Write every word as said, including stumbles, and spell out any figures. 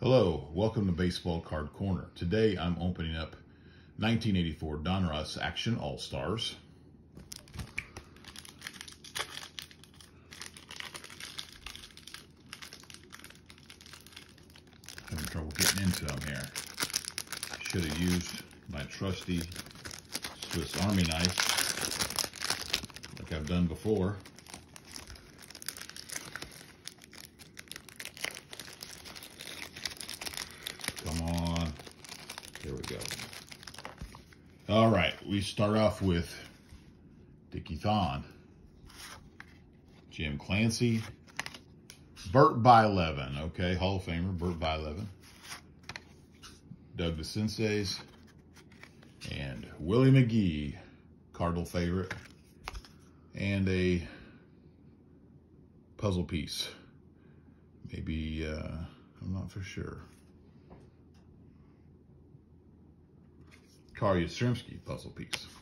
Hello, welcome to Baseball Card Corner. Today I'm opening up nineteen eighty-four Donruss Action All-Stars. Having trouble getting into them here. I should have used my trusty Swiss Army knife like I've done before. Come on. There we go. All right, we start off with Dickie Thon, Jim Clancy, Bert Blyleven, okay, Hall of Famer, Bert Blyleven, Doug DeCinces, and Willie McGee, Cardinal favorite, and a puzzle piece. Maybe, uh, I'm not for sure. Carl Yastrzemski puzzle piece.